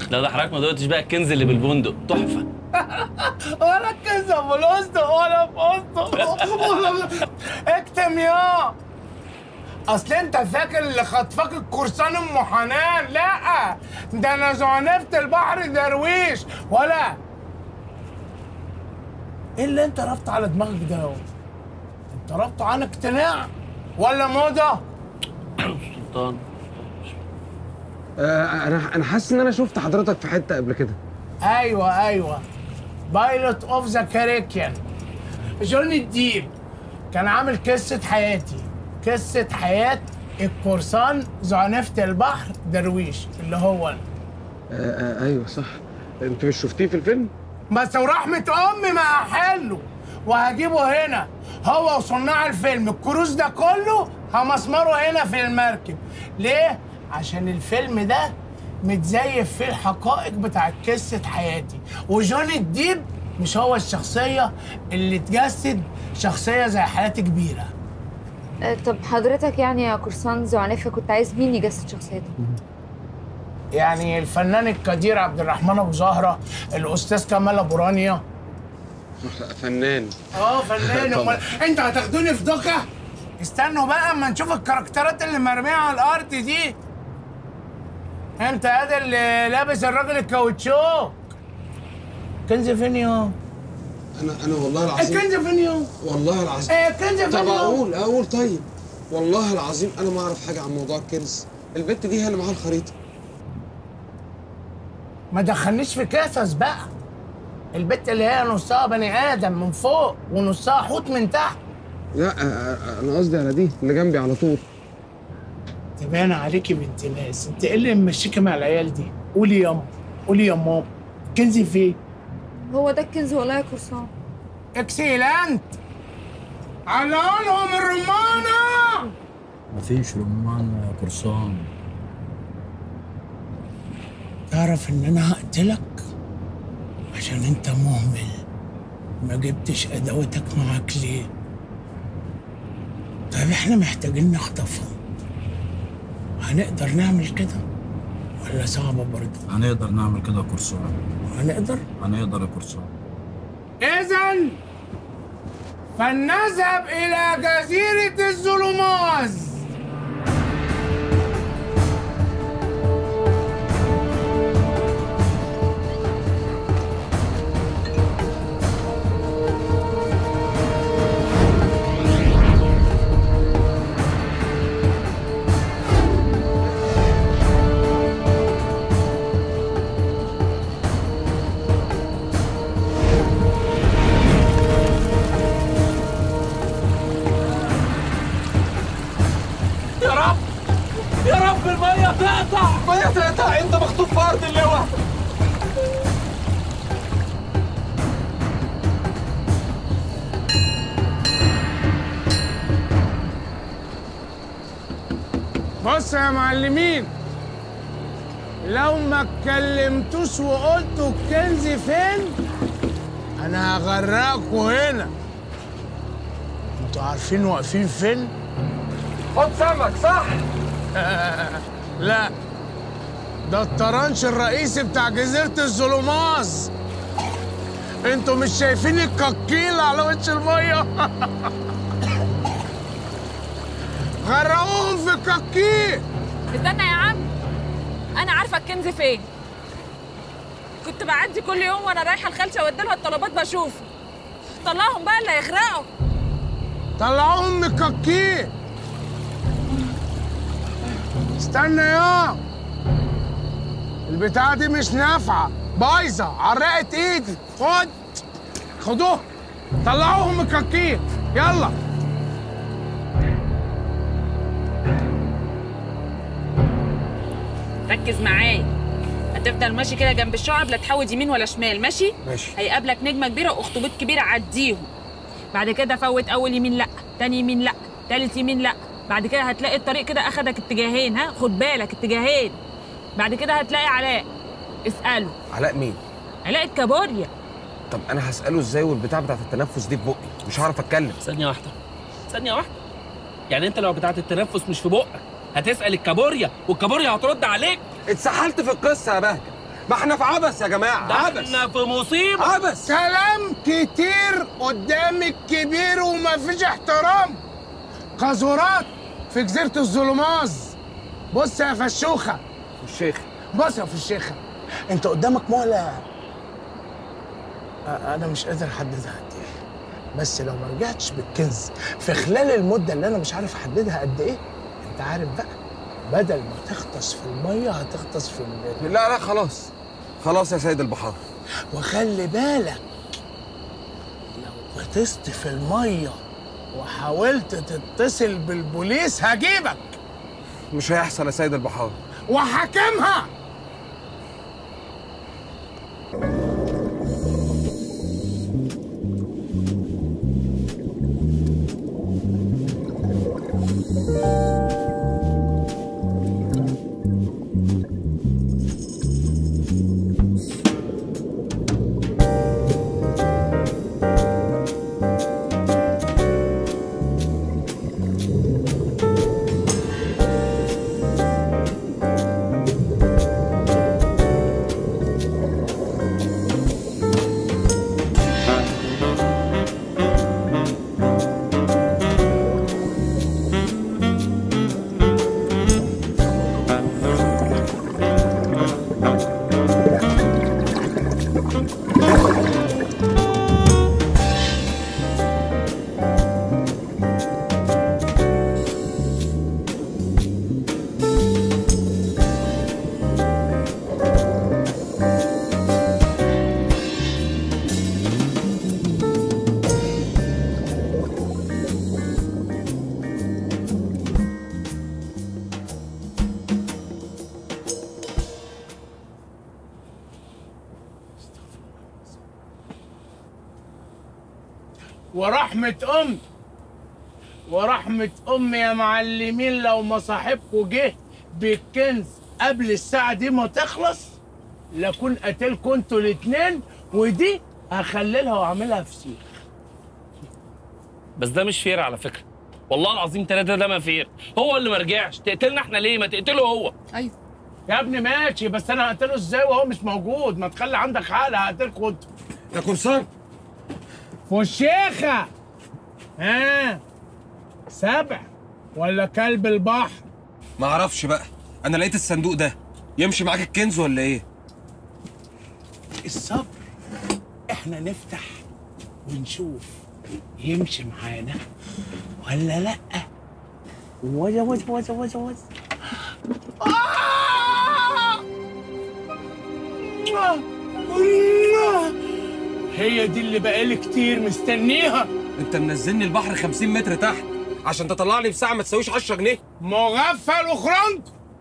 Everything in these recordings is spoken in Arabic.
لا ده حضرتك ما دقتش بقى الكنز اللي بالبندق، تحفه. ولا الكنز ابو الاسطى ولا بقسطه. اكتم يا. اصل انت فاكر اللي خطفك القرصان ام حنان؟ لا ده انا زعنفت البحر درويش. ولا ايه اللي انت ربط على دماغك ده اهو؟ انت ربطه عن اقتناع ولا موضه؟ سلطان انا حاسس ان انا شفت حضرتك في حته قبل كده. ايوه بايلوت اوف ذا كاريكيان. جوني الديب كان عامل قصه حياتي، قصه حياه القرصان زعنفة البحر درويش اللي هو انا. ايوه صح. انت مش شفتيه في الفيلم؟ بس ورحمه امي ما احله وهجيبه هنا هو وصناع الفيلم. الكروز ده كله همسمره هنا في المركب. ليه؟ عشان الفيلم ده متزيف فيه الحقائق بتاعت قصة حياتي، وجوني الديب مش هو الشخصية اللي تجسد شخصية زي حياتي كبيرة. طب حضرتك يعني يا قرصان زعنفة كنت عايز مين يجسد شخصيتك؟ يعني الفنان القدير عبد الرحمن ابو زهرة، الاستاذ كمال ابو رانيا. فنان. فنان. امال انت هتاخدوني في دوكة؟ استنوا بقى اما نشوف الكاركترات اللي مرمية على الارض دي. انت هذا اللي لابس الراجل الكاوتشوك. كنز فين يا؟ انا والله العظيم. الكنز فين يا؟ والله العظيم. الكنز فين يا؟ طب اقول طيب. والله العظيم انا ما اعرف حاجه عن موضوع الكنز. البت دي هي اللي معاها الخريطه. ما دخلنيش في قصص بقى. البت اللي هي نصها بني ادم من فوق ونصها حوت من تحت. لا انا قصدي على دي اللي جنبي على طول. تبان عليكي بنت ناس. انت ايه اللي ممشيكي مع العيال دي؟ قولي ياما، قولي يا ماما. كنزي فين؟ هو ده الكنز والله يا قرصان. اكسيلانت. علقولهم الرمانه. مفيش رمان يا قرصان. تعرف ان انا هقتلك عشان انت مهمل. ما جبتش ادواتك معاك ليه؟ طيب احنا محتاجين نخطفهم. هنقدر نعمل كده ولا صعبة برضه؟ هنقدر نعمل كده يا قرصان. هنقدر يا قرصان. إذن فلنذهب إلى جزيرة الظلمات. يا رب الميه تقطع. انت مخطوف في ارض اللواء. بص يا معلمين، لو ما اتكلمتوش وقلتوا الكنز فين انا هغرقكوا هنا. انتوا عارفين واقفين فين؟ خد سمك صح؟ لا، ده الطرنش الرئيسي بتاع جزيرة الظلمات. انتوا مش شايفين الكاكيل على وش المية؟ غرقوهم في الكاكيل. استنى يا عم، انا عارفه الكنز فين. كنت بعدي كل يوم وانا رايحه لخالتي اودي لها الطلبات بشوفه. طلعهم بقى اللي هيغرقوا. طلعوهم من الكاكيل. استنى يا البتاعة دي مش نافعة، بايظة، عرقت ايدي. خدوه طلعوهم من الكاكيل يلا. ركز معايا، هتفضل ماشي كده جنب الشعب، لا تحود يمين ولا شمال. ماشي؟ هيقابلك نجمه كبيره واخطبوط كبيره، عديهم. بعد كده فوت اول يمين لا، تاني يمين لا، تالت يمين لا. بعد كده هتلاقي الطريق كده اخدك اتجاهين. خد بالك اتجاهين. بعد كده هتلاقي علاء، اساله. علاء مين؟ علاء الكابوريا. طب انا هساله ازاي والبتاع بتاعت التنفس دي في بقي؟ مش هعرف اتكلم. ثانيه واحده. يعني انت لو بتاعت التنفس مش في بقك هتسال الكابوريا والكابوريا هترد عليك؟ اتسحلت في القصه يا بهجه. ما احنا في عبث يا جماعه، عبث. احنا في مصيبه. عبث. كلام كتير قدام الكبير ومفيش احترام. قاذورات في جزيرة الظلمات. بص يا فشوخة. الشيخ. بص يا فشيخة، انت قدامك مهلة انا مش قادر احددها قد ايه، بس لو ما رجعتش بالكنز في خلال المدة اللي انا مش عارف احددها قد ايه، انت عارف بقى بدل ما تغطس في المية هتغطس في لا لا خلاص خلاص يا سيد البحار. وخلي بالك لو غطست في المية وحاولت تتصل بالبوليس هجيبك مش هيحصل يا سيد البحار. وحاكمها. ورحمة أمي يا معلمين لو ما صاحبكوا جه بالكنز قبل الساعة دي ما تخلص لكون قتلكوا انتوا الاتنين، ودي هخللها واعملها فسيخ. بس ده مش فير على فكره، والله العظيم 3 ده ما فير. هو اللي ما رجعش، تقتلنا احنا ليه؟ ما تقتله هو. ايوه يا ابني ماشي، بس انا هقتله ازاي وهو مش موجود؟ ما تخلي عندك عقل، هقتلكوا انتوا. يا قرصان فشيخة، ها 7 ولا كلب البحر؟ ما اعرفش بقى، انا لقيت الصندوق ده، يمشي معاك الكنز ولا ايه؟ الصبر، احنا نفتح ونشوف يمشي معانا ولا لا. وزا وزا وزا وزا وزا. هي دي اللي بقالي كتير مستنيها. انت منزلني البحر 50 متر تحت عشان تطلع لي بساعه ما تساويش 10 جنيه. مغفل وخرنج.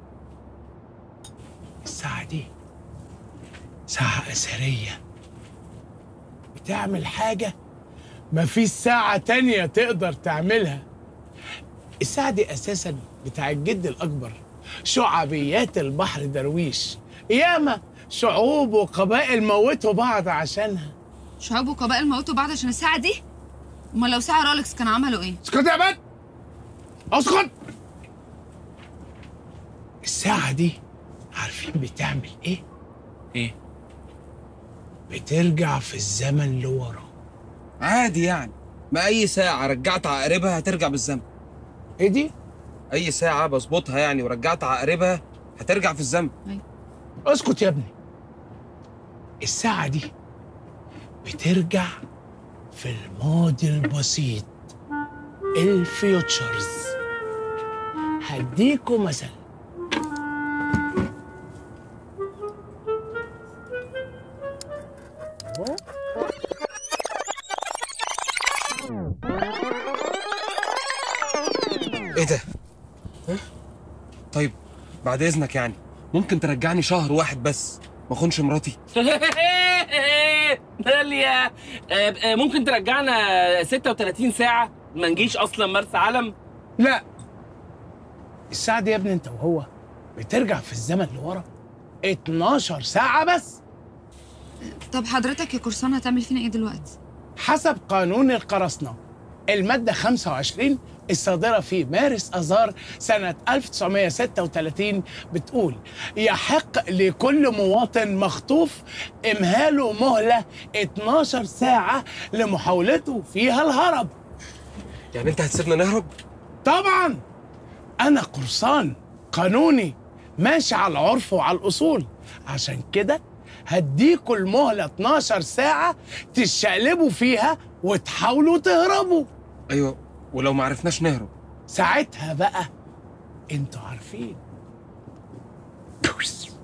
الساعة دي ساعة أثرية بتعمل حاجة مفيش ساعة تانية تقدر تعملها. الساعة دي أساساً بتاع الجد الأكبر، شعبيات البحر درويش، ياما شعوب وقبائل موتوا بعض عشانها. شعوب وقبائل موتوا بعض عشان الساعة دي؟ امال لو ساعة رولكس كانوا عملوا ايه؟ اسكت يا بنت، اسكت. الساعة دي عارفين بتعمل ايه؟ ايه؟ بترجع في الزمن لورا. عادي يعني، ما اي ساعه رجعت عقاربها هترجع بالزمن. ايه دي؟ اي ساعه بظبطها يعني ورجعت عقاربها هترجع في الزمن. اسكت يا ابني. الساعة دي بترجع في الماضي البسيط، الفيوتشرز. هديكوا مثل. ايه ده؟ طيب بعد اذنك يعني ممكن ترجعني شهر واحد بس ما اخونش مراتي؟ داليا، ممكن ترجعنا 36 ساعة ما نجيش أصلا مرسى علم؟ لا، الساعة دي يا ابني انت وهو بترجع في الزمن لورا 12 ساعة بس. طب حضرتك يا قرصان هتعمل فينا ايه دلوقتي؟ حسب قانون القرصنة المادة 25 الصادرة في مارس آذار سنة 1936 بتقول: يحق لكل مواطن مخطوف إمهاله مهلة 12 ساعة لمحاولته فيها الهرب. يعني انت هتسيبنا نهرب؟ طبعا أنا قرصان قانوني ماشي على العرف وعلى الأصول، عشان كده هديكوا المهلة 12 ساعة تشقلبوا فيها وتحاولوا تهربوا. ايوه، ولو ما عرفناش نهرب؟ ساعتها بقى انتوا عارفين.